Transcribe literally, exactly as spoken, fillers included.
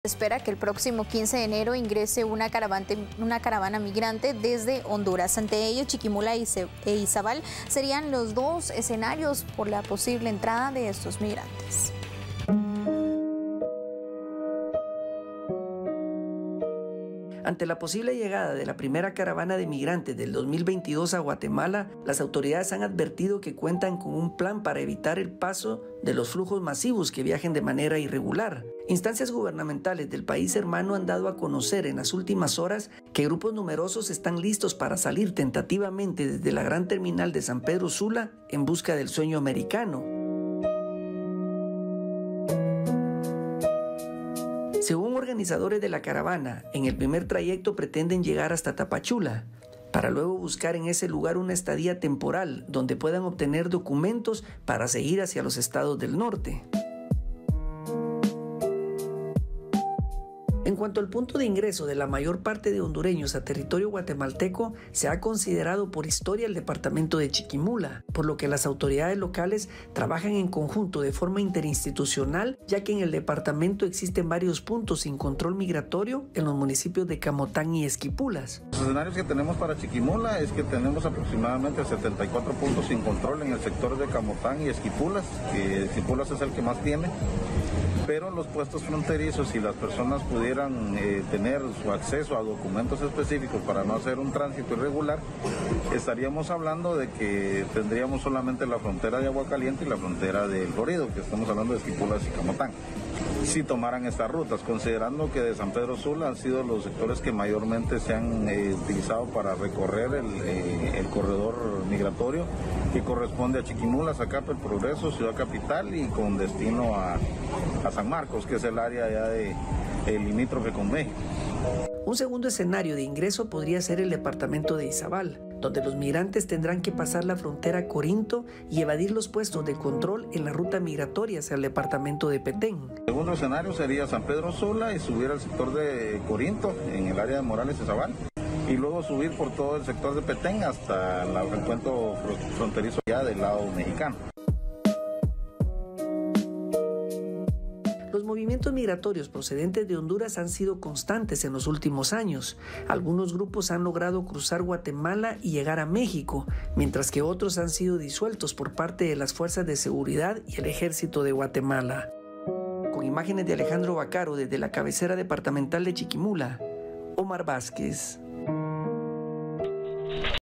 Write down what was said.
Se espera que el próximo quince de enero ingrese una caravana, una caravana migrante desde Honduras. Ante ello, Chiquimula e Izabal serían los dos escenarios por la posible entrada de estos migrantes. Ante la posible llegada de la primera caravana de migrantes del dos mil veintidós a Guatemala, las autoridades han advertido que cuentan con un plan para evitar el paso de los flujos masivos que viajen de manera irregular. Instancias gubernamentales del país hermano han dado a conocer en las últimas horas que grupos numerosos están listos para salir tentativamente desde la gran terminal de San Pedro Sula en busca del sueño americano. Según organizadores de la caravana, en el primer trayecto pretenden llegar hasta Tapachula, para luego buscar en ese lugar una estadía temporal donde puedan obtener documentos para seguir hacia los estados del norte. En cuanto al punto de ingreso de la mayor parte de hondureños a territorio guatemalteco, se ha considerado por historia el departamento de Chiquimula, por lo que las autoridades locales trabajan en conjunto de forma interinstitucional, ya que en el departamento existen varios puntos sin control migratorio en los municipios de Camotán y Esquipulas. Los escenarios que tenemos para Chiquimula es que tenemos aproximadamente setenta y cuatro puntos sin control en el sector de Camotán y Esquipulas, que Esquipulas es el que más tiene. Pero los puestos fronterizos, si las personas pudieran eh, tener su acceso a documentos específicos para no hacer un tránsito irregular, estaríamos hablando de que tendríamos solamente la frontera de Agua Caliente y la frontera del Florido, que estamos hablando de Esquipulas y Camotán. Si tomaran estas rutas, considerando que de San Pedro Sula han sido los sectores que mayormente se han eh, utilizado para recorrer el, eh, el corredor migratorio que corresponde a Chiquimula, Zacapa, El Progreso, Ciudad Capital y con destino a, a San Marcos, que es el área ya de, de limítrofe con México. Un segundo escenario de ingreso podría ser el departamento de Izabal, donde los migrantes tendrán que pasar la frontera Corinto y evadir los puestos de control en la ruta migratoria hacia el departamento de Petén. El segundo escenario sería San Pedro Sula y subir al sector de Corinto, en el área de Morales y Izabal, y luego subir por todo el sector de Petén hasta la, el puente fronterizo ya del lado mexicano. Los movimientos migratorios procedentes de Honduras han sido constantes en los últimos años. Algunos grupos han logrado cruzar Guatemala y llegar a México, mientras que otros han sido disueltos por parte de las fuerzas de seguridad y el ejército de Guatemala. Con imágenes de Alejandro Vaccaro desde la cabecera departamental de Chiquimula, Omar Vázquez.